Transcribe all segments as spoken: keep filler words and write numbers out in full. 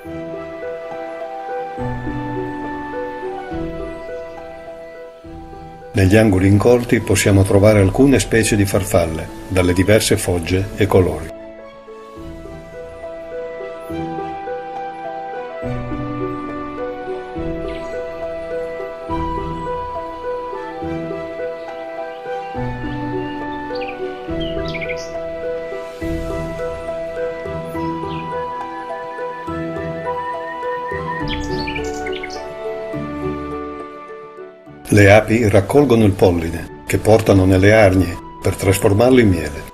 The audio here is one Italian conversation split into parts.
Negli angoli incolti possiamo trovare alcune specie di farfalle, dalle diverse fogge e colori. Le api raccolgono il polline, che portano nelle arnie, per trasformarlo in miele.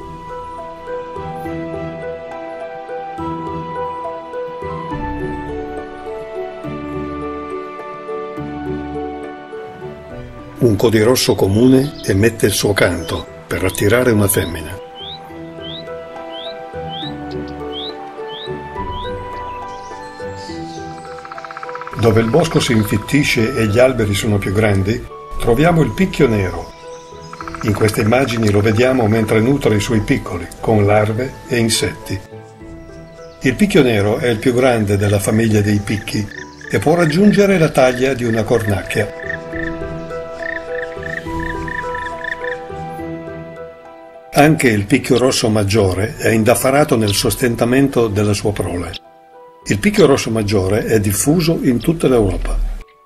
Un codirosso comune emette il suo canto per attirare una femmina. Dove il bosco si infittisce e gli alberi sono più grandi, troviamo il picchio nero. In queste immagini lo vediamo mentre nutre i suoi piccoli, con larve e insetti. Il picchio nero è il più grande della famiglia dei picchi e può raggiungere la taglia di una cornacchia. Anche il picchio rosso maggiore è indaffarato nel sostentamento della sua prole. Il picchio rosso maggiore è diffuso in tutta l'Europa.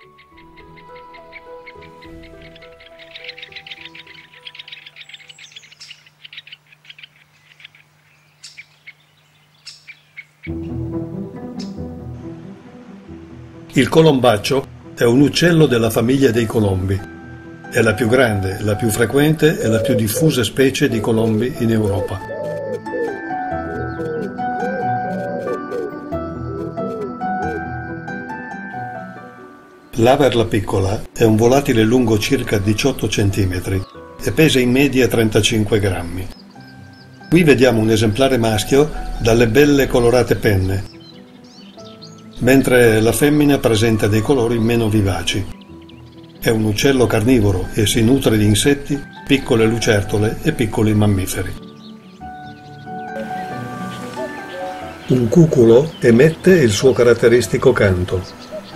Il colombaccio è un uccello della famiglia dei colombi. È la più grande, la più frequente e la più diffusa specie di colombi in Europa. L'averla piccola è un volatile lungo circa diciotto centimetri e pesa in media trentacinque grammi. Qui vediamo un esemplare maschio dalle belle colorate penne, mentre la femmina presenta dei colori meno vivaci. È un uccello carnivoro e si nutre di insetti, piccole lucertole e piccoli mammiferi. Un cuculo emette il suo caratteristico canto.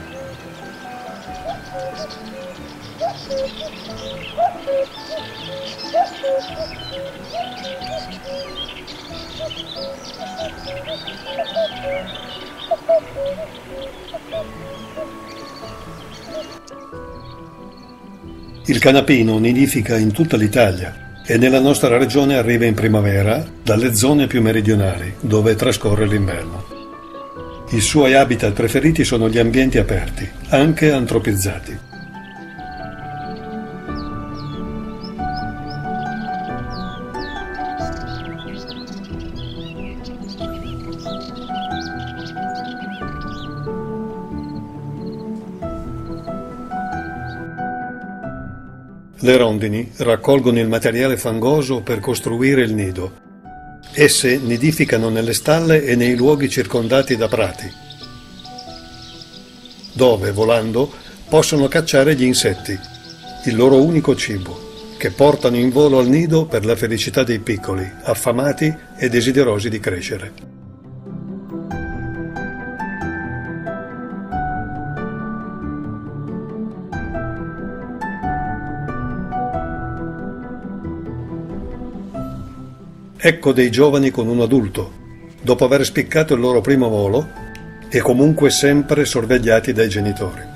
Il canapino nidifica in tutta l'Italia e nella nostra regione arriva in primavera dalle zone più meridionali, dove trascorre l'inverno. I suoi habitat preferiti sono gli ambienti aperti, anche antropizzati. Le rondini raccolgono il materiale fangoso per costruire il nido. Esse nidificano nelle stalle e nei luoghi circondati da prati, dove, volando, possono cacciare gli insetti, il loro unico cibo, che portano in volo al nido per la felicità dei piccoli, affamati e desiderosi di crescere. Ecco dei giovani con un adulto, dopo aver spiccato il loro primo volo e comunque sempre sorvegliati dai genitori.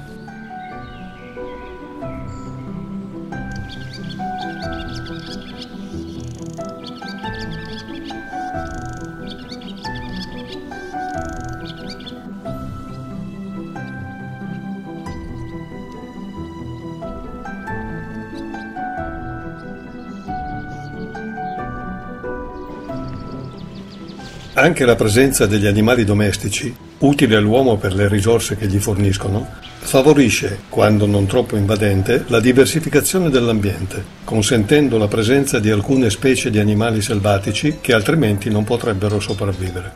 Anche la presenza degli animali domestici, utili all'uomo per le risorse che gli forniscono, favorisce, quando non troppo invadente, la diversificazione dell'ambiente, consentendo la presenza di alcune specie di animali selvatici che altrimenti non potrebbero sopravvivere.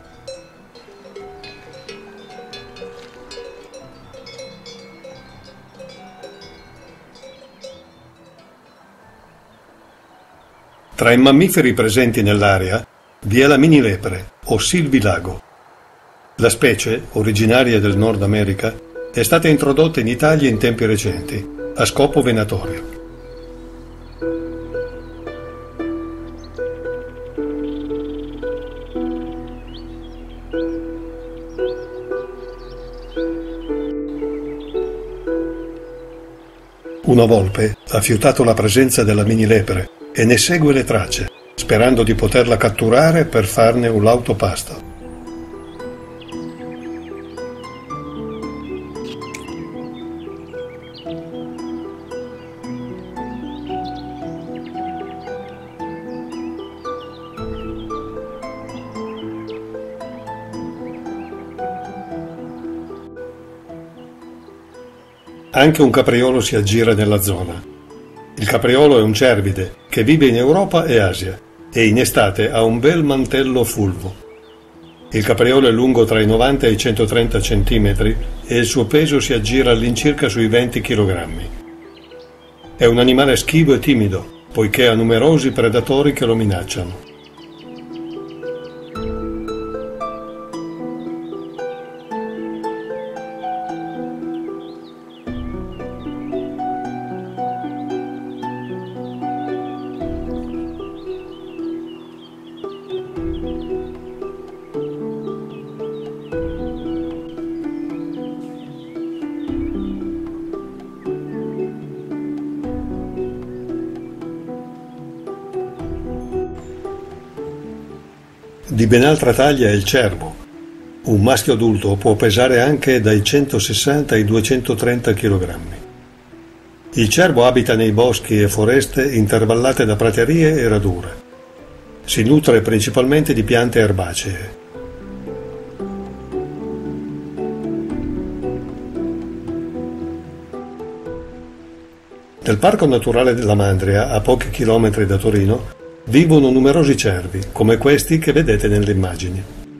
Tra i mammiferi presenti nell'area vi è la mini lepre o silvilago. La specie, originaria del Nord America, è stata introdotta in Italia in tempi recenti, a scopo venatorio. Una volpe ha fiutato la presenza della mini-lepre e ne segue le tracce, sperando di poterla catturare per farne un lauto pasto. Anche un capriolo si aggira nella zona. Il capriolo è un cervide che vive in Europa e Asia e in estate ha un bel mantello fulvo. Il capriolo è lungo tra i novanta e i centotrenta centimetri e il suo peso si aggira all'incirca sui venti chilogrammi. È un animale schivo e timido, poiché ha numerosi predatori che lo minacciano. Di ben altra taglia è il cervo. Un maschio adulto può pesare anche dai centosessanta ai duecentotrenta chilogrammi. Il cervo abita nei boschi e foreste intervallate da praterie e radure. Si nutre principalmente di piante erbacee. Nel Parco Naturale della Mandria, a pochi chilometri da Torino, vivono numerosi cervi, come questi che vedete nelle immagini.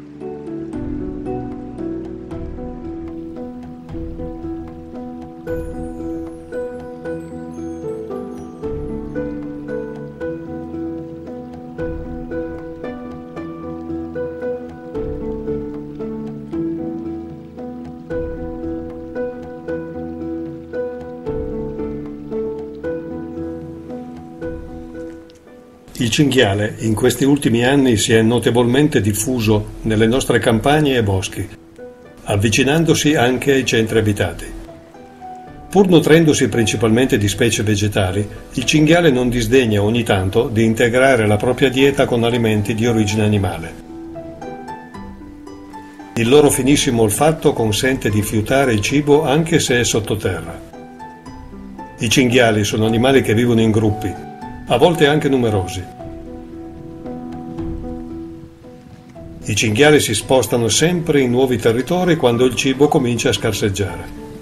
Il cinghiale in questi ultimi anni si è notevolmente diffuso nelle nostre campagne e boschi, avvicinandosi anche ai centri abitati. Pur nutrendosi principalmente di specie vegetali, il cinghiale non disdegna ogni tanto di integrare la propria dieta con alimenti di origine animale. Il loro finissimo olfatto consente di fiutare il cibo anche se è sottoterra. I cinghiali sono animali che vivono in gruppi, a volte anche numerosi. I cinghiali si spostano sempre in nuovi territori quando il cibo comincia a scarseggiare.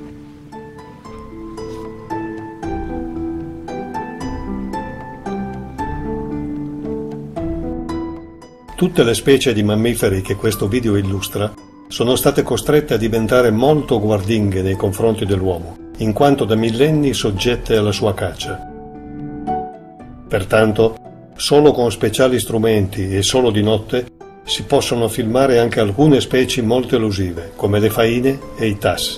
Tutte le specie di mammiferi che questo video illustra sono state costrette a diventare molto guardinghe nei confronti dell'uomo, in quanto da millenni soggette alla sua caccia. Pertanto, solo con speciali strumenti e solo di notte si possono filmare anche alcune specie molto elusive, come le faine e i tassi.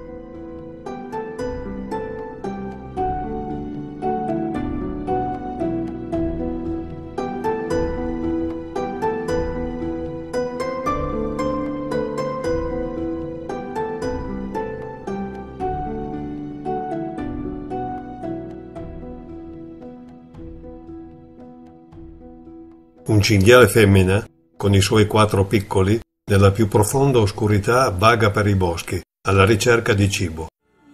Un cinghiale femmina, con i suoi quattro piccoli, nella più profonda oscurità vaga per i boschi, alla ricerca di cibo.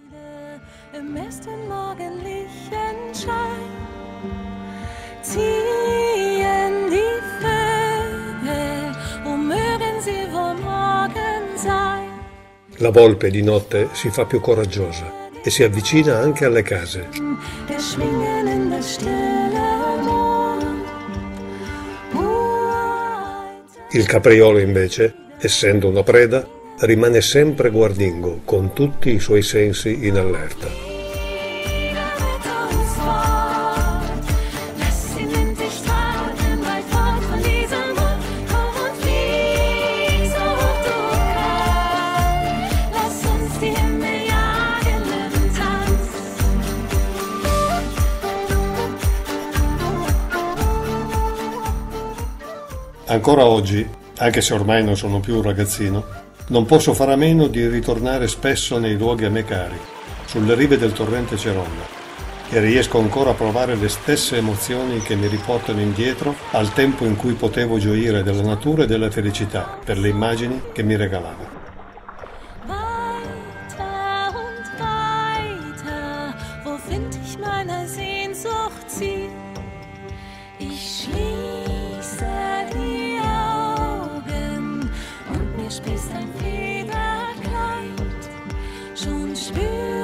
La volpe di notte si fa più coraggiosa e si avvicina anche alle case. Il capriolo invece, essendo una preda, rimane sempre guardingo, con tutti i suoi sensi in allerta. Ancora oggi, anche se ormai non sono più un ragazzino, non posso fare a meno di ritornare spesso nei luoghi a me cari, sulle rive del torrente Ceronda, e riesco ancora a provare le stesse emozioni che mi riportano indietro al tempo in cui potevo gioire della natura e della felicità per le immagini che mi regalava. Weiter und weiter, wo find ich meiner Sehnsucht Ziel? Ich schließe die Augen und mir sprießt ein Federkleid, schon spür